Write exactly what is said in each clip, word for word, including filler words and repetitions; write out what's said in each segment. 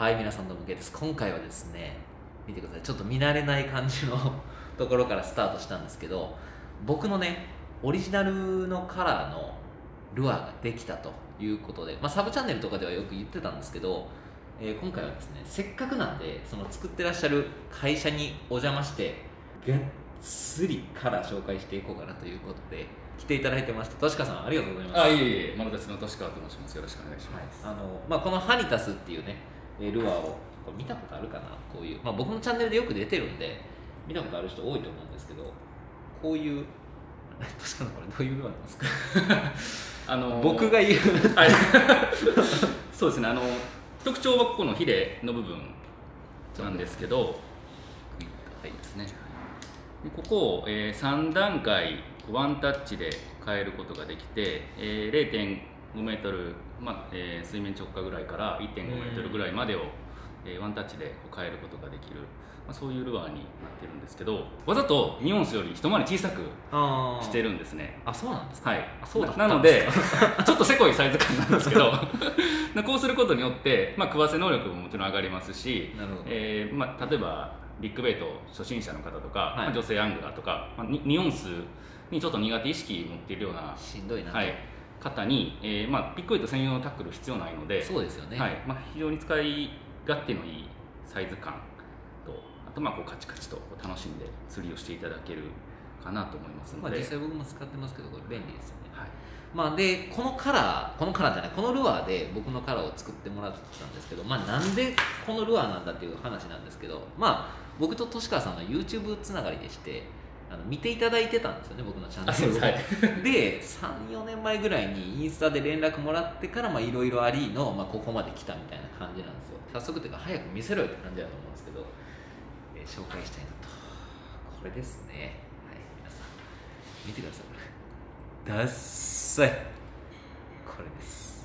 はい、皆さんどうもゲイです。今回はですね、見てください。ちょっと見慣れない感じのところからスタートしたんですけど、僕のね、オリジナルのカラーのルアーができたということで、まあ、サブチャンネルとかではよく言ってたんですけど、えー今回はですね、せっかくなんで、その作ってらっしゃる会社にお邪魔して、がっつりカラー紹介していこうかなということで、来ていただいてました。としかさん、ありがとうございます。 あ、いえいえ、マルタチのとしかわと申します。よろしくお願いします。 はい、あのまあ、このハニタスっていうねえールアーをこれ見たことあるかな。こういう、まあ、僕のチャンネルでよく出てるんで見たことある人多いと思うんですけど、こういう確かにこれどういうルアーなんですか？あのー、僕が言うはいそうですね、あの特徴はここのヒレの部分なんですけど、はいですね、でここを、えー、さん段階ワンタッチで変えることができて、えー、れいてんごメートル、まあえー、水面直下ぐらいから いってんごメートルぐらいまでを、えー、ワンタッチで変えることができる、まあ、そういうルアーになってるんですけど、わざとニオンスより一回り小さくしてるんですね。 あ、そうなんですか。 はい、 あ、そうだったなのでちょっとせこいサイズ感なんですけどこうすることによって、まあ、食わせ能力ももちろん上がりますし、 なるほど、 えーまあ、例えばビッグベイト初心者の方とか、はい、まあ、女性アングラーとか、まあ、ニオンスにちょっと苦手意識持っているようなしんどいな、 はい、方に、えーまあ、ビッグベイト専用のタックル必要ないので、 そうですよね、 はい、まあ、非常に使い勝手のいいサイズ感と、あとまあこうカチカチと楽しんで釣りをしていただけるかなと思いますので、 まあ、実際僕も使ってますけどこれ便利ですよね。 はい、 まあ、でこのカラーこのカラーじゃないこのルアーで僕のカラーを作ってもらったんですけど、まあ、なんでこのルアーなんだっていう話なんですけど、まあ、僕と俊川さんの YouTube つながりでしてあの見ていただいてたんですよね、僕のチャンネルを。 はい、 でさん、よねんまえぐらいにインスタで連絡もらってからいろいろありの、まあ、ここまで来たみたいな感じなんですよ。早速というか早く見せろよって感じだと思うんですけど、えー、紹介したいなと。これですね、はい、皆さん見てください。これダッサい、これです。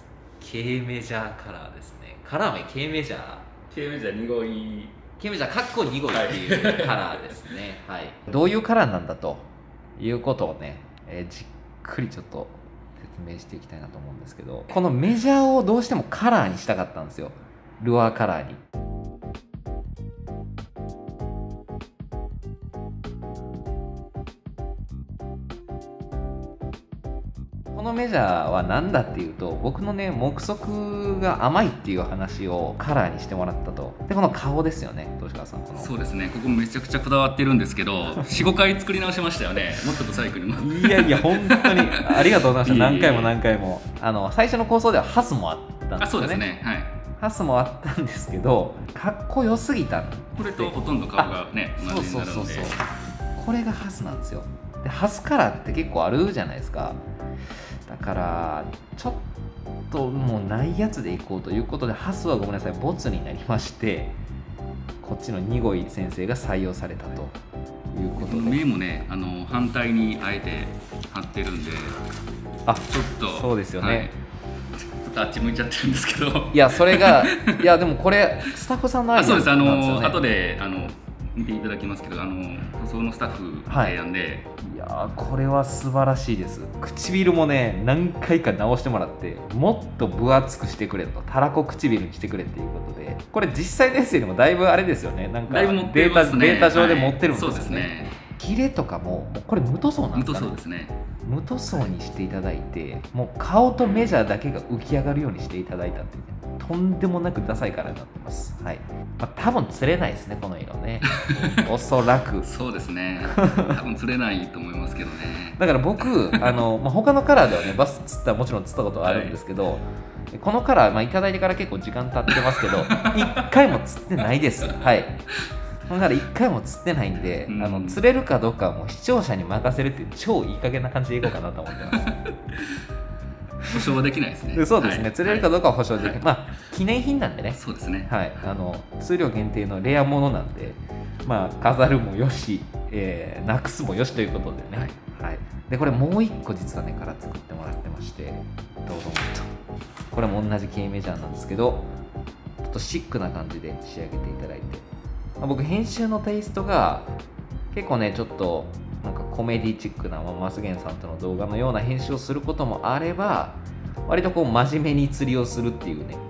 K メジャーカラーですね。カラー名 K メジャー K メジャーに号い K メジャーかっこに号っていうカラーですねはい、どういうカラーなんだということをね、えー、じっくりちょっと説明していきたいなと思うんですけど、このメジャーをどうしてもカラーにしたかったんですよ、ルアーカラーに。このメジャーは何だっていうと、僕のね目測が甘いっていう話をカラーにしてもらったと。でこの顔ですよね、東川さん。このそうですね、ここめちゃくちゃこだわってるんですけどよん、ごかい作り直しましたよね。もっとブサイクにもいやいや本当にありがとうございました何回も何回も。あの最初の構想ではハスもあったんですよね。 あ、そうですね、はい、 ハスもあったんですけど、かっこよすぎたんで、 これとほとんど顔がね同じになるので、 これがハスなんですよ。でハスカラーって結構あるじゃないですか。だからちょっともうないやつでいこうということで、ハスはごめんなさいボツになりまして、こっちのに号先生が採用されたということで、 目もねあの反対にあえて貼ってるんで、 あ、 ちょっとそうですよね、はい、 ちょっとあっち向いちゃってるんですけど、 いやそれがいやでもこれスタッフさんのアイデアなんですよね。 あ、そうです、あの後であの見ていただきますけど、あの塗装のスタッフの提案で、はい、 いやこれは素晴らしいです。唇もね何回か直してもらって、もっと分厚くしてくれと、たらこ唇にしてくれっていうことで、これ実際のエッセイでもだいぶあれですよね、なんかデータ、データ上で持ってるんですよね。はい、そうですね。ヒレとかもこれ無塗装なんですかね。 無塗装ですね。 無塗装にしていただいて、もう顔とメジャーだけが浮き上がるようにしていただいたっていう、ね、とんでもなくダサいカラーになってます。はい、まあ、多分釣れないですねこの色ねおそらくそうですね、多分釣れないと思いますけどね。 だから僕あの、まあ、他のカラーではねバス釣ったらもちろん釣ったことはあるんですけど、はい、このカラー、まあ、いただいてから結構時間経ってますけどいっかいも釣ってないです。はいだからいっかいも釣ってないんで、うん、あの釣れるかどうかはもう視聴者に任せるっていう超いい加減な感じでいこうかなと思ってます保証はできないですね。 そうですね、はい、釣れるかどうかは保証できない、はい、まあ記念品なんでね。 そうですね、 はい、あの数量限定のレアものなんで、まあ飾るもよし、えー、なくすもよしということでね、はいはい、でこれもう一個実はねから作ってもらってまして、どうぞと、これも同じ K メジャーなんですけど、ちょっとシックな感じで仕上げていただいて、僕編集のテイストが結構ねちょっとなんかコメディチックな、まあ、マスゲンさんとの動画のような編集をすることもあれば、割とこう真面目に釣りをするっていうね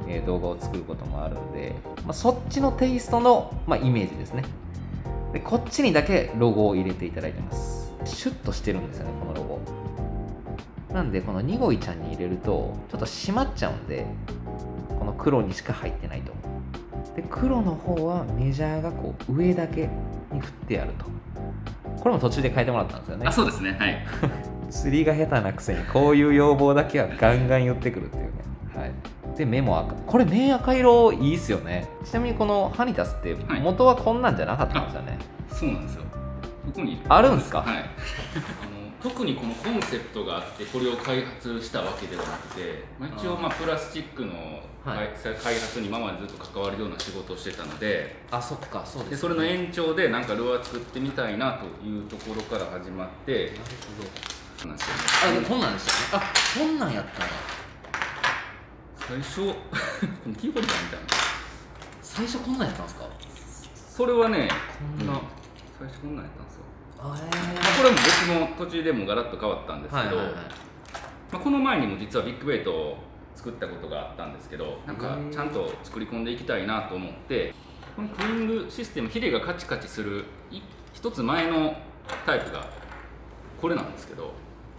えー、動画を作ることもあるんで、まあ、そっちのテイストの、まあ、イメージですね。でこっちにだけロゴを入れていただいてます。シュッとしてるんですよね、このロゴ。なんでこのニゴイちゃんに入れるとちょっと締まっちゃうんで、この黒にしか入ってないと。で黒の方はメジャーがこう上だけに振ってあると。これも途中で変えてもらったんですよね。 あ、そうですね、はい。 釣りが下手なくせにこういう要望だけはガンガン言ってくるっていうね。はい、で目も赤、これ目赤色いいっすよね。ちなみにこのハニタスって元はこんなんじゃなかったんですよね。 はい、そうなんですよ。ここにあるんですか。 はい、あの特にこのコンセプトがあってこれを開発したわけではなくて、まあ、一応まあプラスチックの開発に今までずっと関わるような仕事をしてたので、 あ、そっか、そうですね。 でそれの延長でなんかルアー作ってみたいなというところから始まって。なるほど。 あ、でこんなんでしたね。あ、こんなんやったら最初キーホルダーみたいな。 最初こんなんやったんですか。 それはね、 こんな、うん、 最初こんなんやったんですよ。 あ、えー、 まあ、これも別の途中でもガラッと変わったんですけど、はいはいはい、まあ、この前にも実はビッグベイトを作ったことがあったんですけど、なんかちゃんと作り込んでいきたいなと思って、このクイングシステム、ヒレがカチカチする一つ前のタイプがこれなんですけど、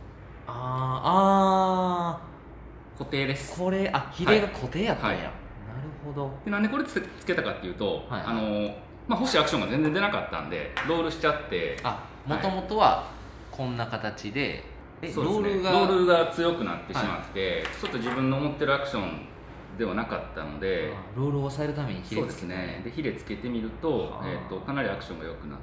ああ固定です。 これ、あ、ヒレが固定やったんや、はいはい、なるほど。 でなんでこれつけたかっていうと、はいはい、あのまあ、欲しいアクションが全然出なかったんでロールしちゃって、 あ、もともとはこんな形で、 はい、え、ロールがロールが強くなってしまって、はい、ちょっと自分の思ってるアクションではなかったので、 ロールを抑えるためにヒレつけて、 そうですね。でヒレつけてみると、えー、とかなりアクションが良くなって、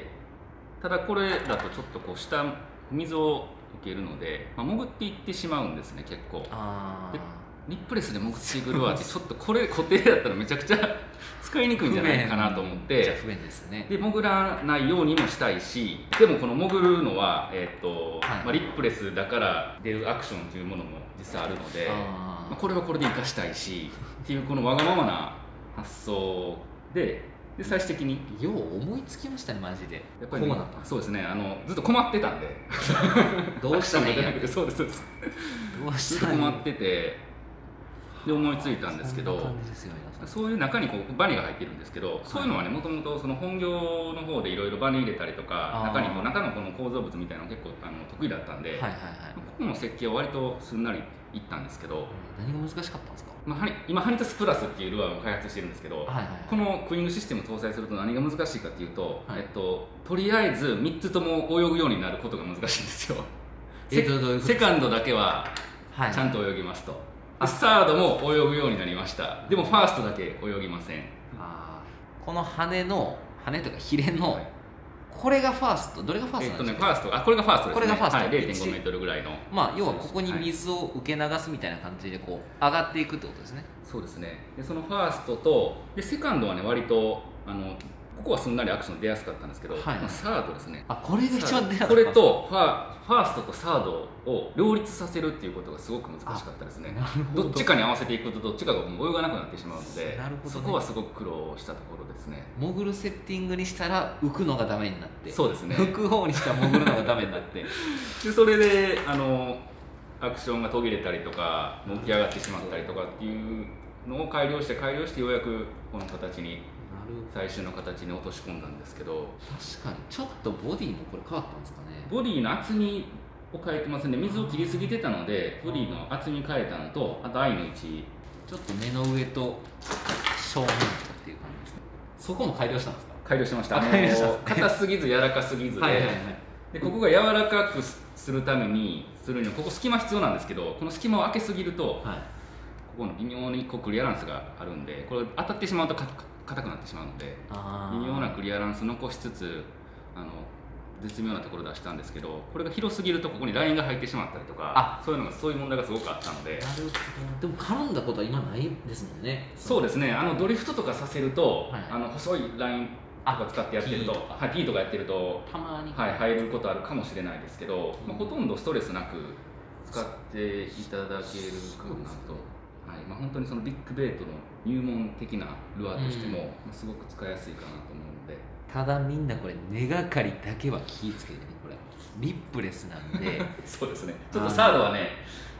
ただこれだとちょっとこう下水を受けるので、まあ、潜っていってしまうんですね、結構。 あでリップレスで潜っていくルアーってちょっとこれ固定だったらめちゃくちゃ使いにくいんじゃないかなと思って、 じゃ不便ですね。 で潜らないようにもしたいし、でもこの潜るのは、えーとはい、まあ、リップレスだから出るアクションというものも実際あるので、まあ、これはこれで生かしたいしっていうこのわがままな発想で。で最終的によう思いつきましたね、マジで。 やっぱり、ね、こうなったそうですね。あのずっと困ってたんでどうしたらいいんやってそうですそうですどうしたらいい、ずっと困っててで思いついたんですけど、そういう中にこうバネが入ってるんですけど、はい、そういうのはね、もともとその本業の方でいろいろバネ入れたりとか、中にこう中のこの構造物みたいなの結構あの得意だったんで、はいはいはい、ここの設計は割とすんなりいったんですけど、 何が難しかったんですか。 まあ、今ハニタスプラスっていうルアーを開発してるんですけど、はいはいはい、このクイングシステムを搭載すると何が難しいかっていうと、はい、えっと、とりあえずみっつとも泳ぐようになることが難しいんですよ。セ, セカンドだけはちゃんと泳ぎますと、はい、サードも泳ぐようになりました。でもファーストだけ泳ぎません。 あ、この羽の羽というかヒレの、はい、これがファースト、どれがファーストなんですか。えっとね、ファースト、あ、これがファーストですね。これがファースト、はい、れいてんごメートルぐらいの、 まあ、要はここに水を受け流すみたいな感じでこう上がっていくってことですね。 そうですね。でそのファーストとでセカンドはね、割とあのここはすんなりアクション出やすかったんですけど、はいはい、まあ、サードですね。 あ、これが一番出やすかった。 これとファファーストとサードを両立させるっていうことがすごく難しかったですね。ど, どっちかに合わせていくとどっちかがもう泳がなくなってしまうので、なるほどね、そこはすごく苦労したところですね。 潜るセッティングにしたら浮くのがダメになって、 そうですね、 浮く方にしたら潜るのがダメになってでそれであのアクションが途切れたりとか起き上がってしまったりとかっていうのを改良して改良してようやくこの形に最終の形に落とし込んだんですけど、 確かにちょっとボディもこれ変わったんですかね。 ボディの厚みを変えてますね。水を切りすぎてたのでボディの厚み変えたのと、あとアイの位置、 ちょっと目の上と正面とっていう感じですね。そこも改良したんですか。 改良しました。硬すぎず柔らかすぎずで、はいはいはい、でここが柔らかくするためにするにはここ隙間必要なんですけど、この隙間を開けすぎると、はい、ここの微妙にこうクリアランスがあるんで、これ当たってしまうとか硬くなってしまうので、微妙なクリアランス残しつつあの絶妙なところ出したんですけど、これが広すぎるとここにラインが入ってしまったりとか、あ、そういうのがそういう問題がすごくあったので。なるほど。でも絡んだことは今ないですもんね。 そうですね。あのドリフトとかさせると、はい、あの細いラインとか使ってやってると、はい、P とかやってるとたまに、 はい、入ることあるかもしれないですけど、まあ、ほとんどストレスなく使っていただけるかなと。はい、まあ、本当にそのビッグベイトの入門的なルアーとしても、うん、すごく使いやすいかなと思うので。 ただみんなこれ根がかりだけは気をつけてね、これリップレスなんでそうですね。ちょっとサードはね、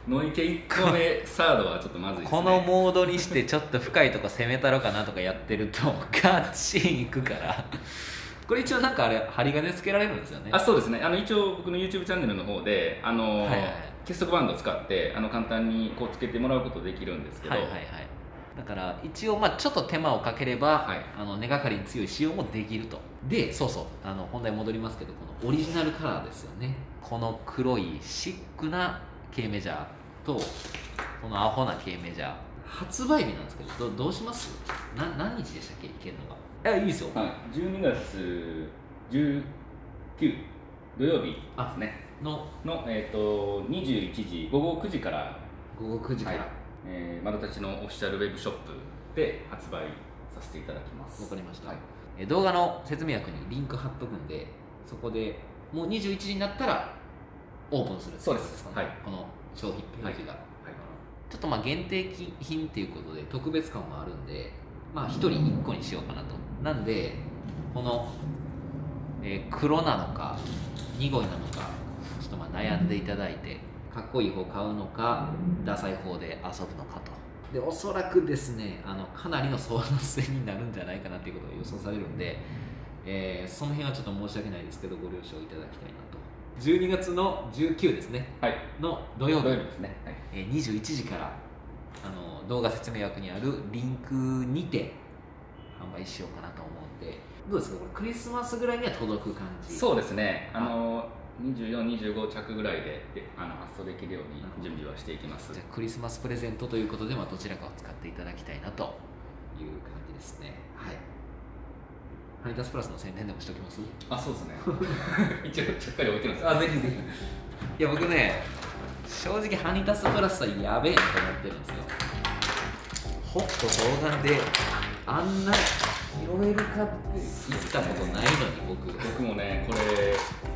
ノイケいっこめサードはちょっとまずいですね。 このモードにしてちょっと深いとこ攻めたろかなとかやってるとガチンいくからこれ一応なんかあれ針金つけられるんですよね。 あ、そうですね。あの一応僕の YouTube チャンネルの方であの、はいはい、結束バンドを使ってあの簡単にこうつけてもらうことできるんですけど、はいはいはい、 だから一応まあちょっと手間をかければ、はい、あの根がかりに強い仕様もできると。でそうそうあの本題戻りますけど、このオリジナルカラーですよね。この黒いシックな K メジャーとこのアホな K メジャー、発売日なんですけど ど, どうします？な何日でしたっけ、いけるのが。いやいいですよ、 はい、じゅうにがつじゅうく土曜日ですねのの、えー、とにじゅういちじごごくじからごごくじから、はい、 えー、まどたちのオフィシャルウェブショップで発売させていただきます。 わかりました、はい、え動画の説明訳にリンク貼っとくんで、そこでもうにじゅういちじになったらオープンする。 そうですかね、 はい、この商品ページが、はいはい、ちょっとまあ限定品っていうことで特別感もあるんで、まあひとりいっこにしようかなと。なんでこの、えー、黒なのか濁いなのかちょっとまあ悩んでいただいて、かっこいい方買うのかダサい方で遊ぶのかと。でおそらくですね、あのかなりの争奪戦になるんじゃないかなっていうことが予想されるんで、えー、その辺はちょっと申し訳ないですけどご了承いただきたいなと。じゅうにがつのじゅうくですね、はい、の土曜日ですね、はい、 えー、にじゅういちじからあの動画説明枠にあるリンクにて販売しようかなと思うんで、どうですかこれクリスマスぐらいには届く感じ？ そうですね、あのにじゅうよん、にじゅうご着ぐらいであの発送できるように準備はしていきます。 じゃあクリスマスプレゼントということで、まあ、どちらかを使っていただきたいなという感じですね。はい。ハニタスプラスの宣伝でもしておきます？ あ、そうですね一応ちゃっかり置いてるんです。 あ、ぜひぜひ。いや僕ね、正直ハニタスプラスはやべえなと思ってるんですよ。ホット動画であんな拾えるかって言ったことないのに僕僕もね、これ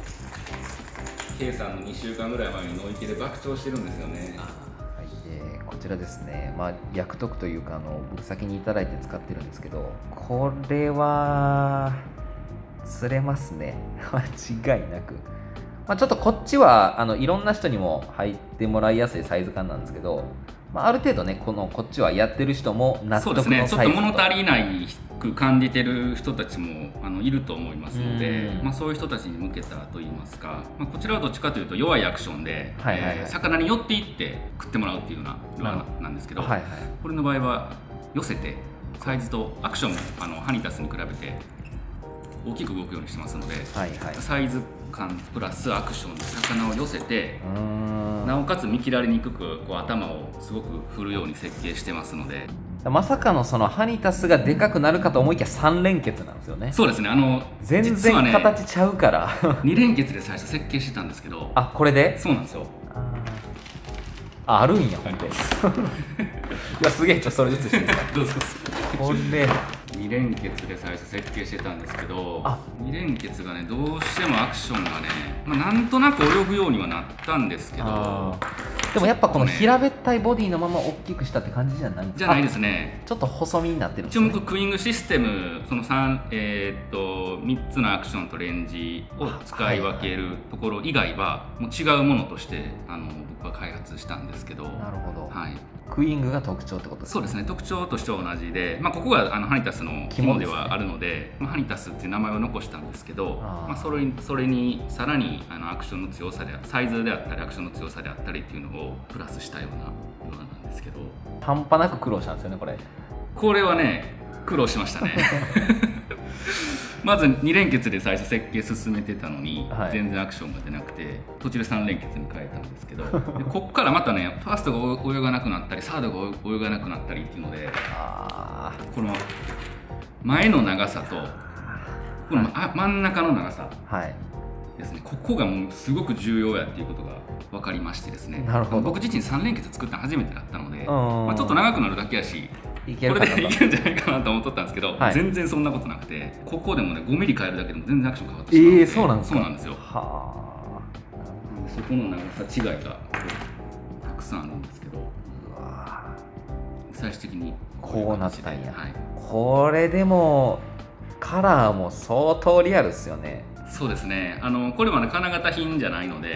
K さんのにしゅうかんぐらい前にノイキで爆笑してるんですよね。 あ、はい、でこちらですね、まあ薬徳というかあの僕先にいただいて使ってるんですけど、これは釣れますね間違いなく。まあ、ちょっとこっちはあのいろんな人にも入ってもらいやすいサイズ感なんですけど、まあ、ある程度ねこのこっちはやってる人も納得のサイズ。そうですね、 ちょっと物足りないく感じてる人たちもあのいると思いますので、まあ、そういう人たちに向けたといいますか、まあ、こちらはどっちかというと弱いアクションで、はいはいはい、えー、魚に寄っていって食ってもらうっていうようなルアーなんですけど、はいはい、これの場合は寄せてサイズとアクションもあのハニタスに比べて大きく動くようにしてますので、はいはい、サイズ感プラスアクションで魚を寄せて、なおかつ見切られにくくこう頭をすごく振るように設計してますので、 まさかのそのハニタスがでかくなるかと思いきやさん連結なんですよね。 そうですね、あの全然形ちゃうから、 ね、に連結で最初設計してたんですけど、 あ、これでそうなんですよ。 あ、あるんやほんといやすげえ、ちょっとそれずつしていいですかどうぞ。 これに連結で最初設計してたんですけど、に連結がねどうしてもアクションがね、まあ、なんとなく泳ぐようにはなったんですけど、 でもやっぱこの平べったいボディのまま大きくしたって感じじゃないんですか？ じゃないですね、 ちょっと細身になってるんですね。 一応僕クイングシステムそのさん、えー、っとみっつのアクションとレンジを使い分けるところ以外はもう違うものとしてあの僕は開発したんですけど。 なるほど、 はい、 クイーングが特徴ってことですね。 そうですね、特徴としては同じで、まあ、ここがあのハニタスの肝ではあるので、まあ、ハニタスっていう名前を残したんですけど、あ、まあ、それにそれにさらにあのアクションの強さでサイズであったりアクションの強さであったりっていうのをプラスしたようなものなんですけど、 半端なく苦労したんですよねこれ。 これはね苦労しましたねまずに連結で最初設計進めてたのに、はい、全然アクションが出なくて途中でさん連結に変えたんですけどでこっからまたねファーストが泳がなくなったりサードが泳がなくなったりっていうので、あ、この前の長さとこの真ん中の長さですね、はい、ここがもうすごく重要やっていうことが分かりましてですね。 なるほど。 僕自身さん連結作ったの初めてだったので、まあ、ちょっと長くなるだけやしいけるこれでいけるんじゃないかなと思っとったんですけど、はい、全然そんなことなくて、ここでもねごミリ変えるだけでも全然アクション変わってしまうので。えー、そうなんですか？そうなんですよ。はあ、そこの長さ違いがたくさんあるんですけど、うわ、最終的にこうなったんや、はい、これでもカラーも相当リアルですよね。 そうですね、あのこれはね金型品じゃないので、あ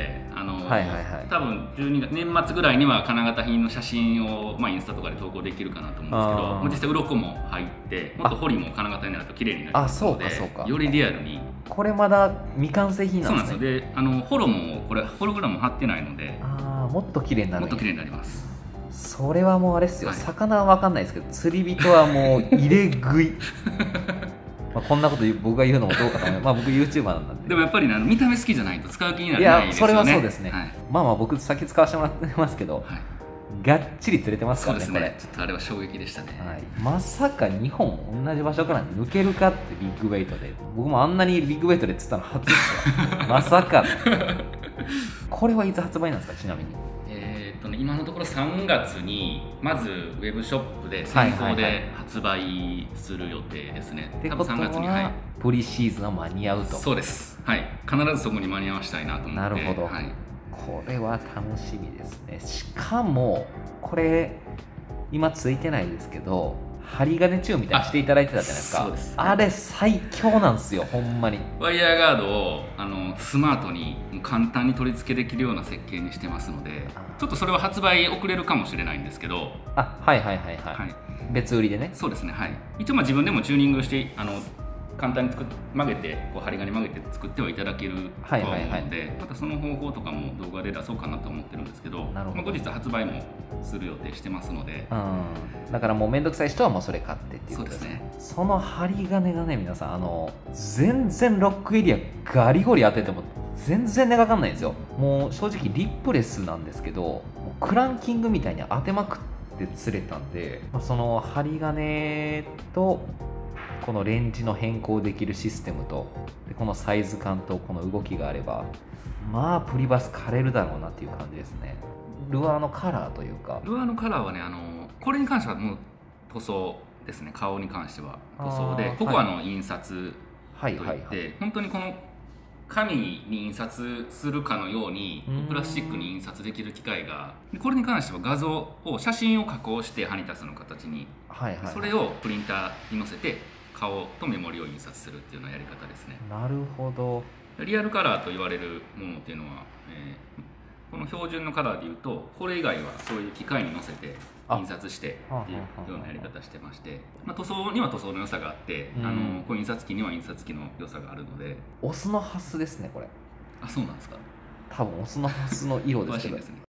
の、 はいはいはい、 多分じゅうにがつ年末ぐらいには金型品の写真を、まあ、インスタとかで投稿できるかなと思うんですけど、もう実際鱗も入ってもっと彫りも金型になると綺麗になりますので、 あ、そうかそうか、 よりリアルに。 これまだ未完成品なんですね。 そうなんですよ。で、あのホロもこれホログラム貼ってないので、 ああ、もっと綺麗になる。 もっと綺麗になります。 それはもうあれですよ、 はい、 魚は分かんないですけど釣り人はもう入れ食いまあこんなこと僕が言うのもどうかと思います。まあ僕 ユーチューバーなんで。 でもやっぱり、ね、見た目好きじゃないと使う気にならないですよね。 いや、それはそうですね、 はい、 まあまあ僕先使わせてもらってますけど、はい、がっちり釣れてますからね。 そうですね、 これちょっとあれは衝撃でしたね、 はい、まさかにほん同じ場所から抜けるかってビッグウェイトで、僕もあんなにビッグウェイトで釣ったの初ですよまさかこれはいつ発売なんですか、ちなみに。 えーっとね、今のところさんがつにまずウェブショップで先行で発売する予定ですね。 ってことはプリシーズンは間に合うと。 そうです、はい、必ずそこに間に合わせたいなと思って。 なるほど、 はい、 これは楽しみですね。しかもこれ今ついてないですけど針金チューンみたいにしていただいてたじゃないですか。 あ, そうです、あれ最強なんですよ、ほんまに。 ワイヤーガードをあのスマートに簡単に取り付けできるような設計にしてますので、ちょっとそれは発売遅れるかもしれないんですけど。 あ、はいはいはいはい、はい、別売りでね。 そうですね、はい、一応まあ自分でもチューニングしてあの簡単に作っ曲げてこう針金曲げて作ってはいただけるとは思うので、はいはいはい、またその方法とかも動画で出そうかなと思ってるんですけど、まあ、後日発売もする予定してますので、 うん、だからもう面倒くさい人はもうそれ買ってっていうことですね。そうですね。その針金がね、皆さんあの全然ロックエリアガリゴリ当てても全然根がかかんないんですよ。もう正直リップレスなんですけどクランキングみたいに当てまくって釣れたんで、まあ、その針金とこのレンジの変更できるシステムとでこのサイズ感とこの動きがあれば、まあプリバス枯れるだろうなっていう感じですね。ルアーのカラーというか、 ルアーのカラーはね、あのこれに関してはもう塗装ですね。顔に関しては塗装で、ここはあの印刷といって、はいはいはいはい、本当にこの紙に印刷するかのようにプラスチックに印刷できる機械が、これに関しては画像を写真を加工してハニタスの形に、はいはいはい、それをプリンターに載せて顔とメモリを印刷するっていうようなやり方ですね。 なるほど。 リアルカラーと言われるものっていうのは、えー、この標準のカラーでいうとこれ以外はそういう機械に載せて印刷してっていうようなやり方してまして、まあ、塗装には塗装の良さがあって、うん、あのこう印刷機には印刷機の良さがあるので。 オスのハスですねこれ。 あ、そうなんですか。 多分オスのハスの色ですけど詳しいですね。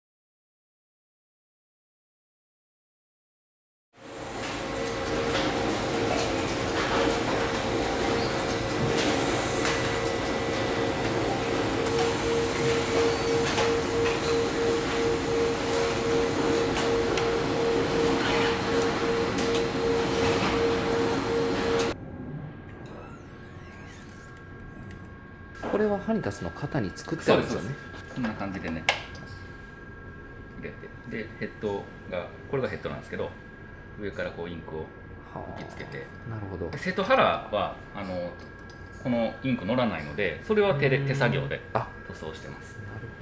これはハニタスの型に作ってあるんですよね。 こんな感じでね入れて、でヘッドがこれがヘッドなんですけど、上からこうインクを吹きつけて、 なるほど。 セットハラはあのこのインク乗らないので、それは手で手作業で塗装してます。 なる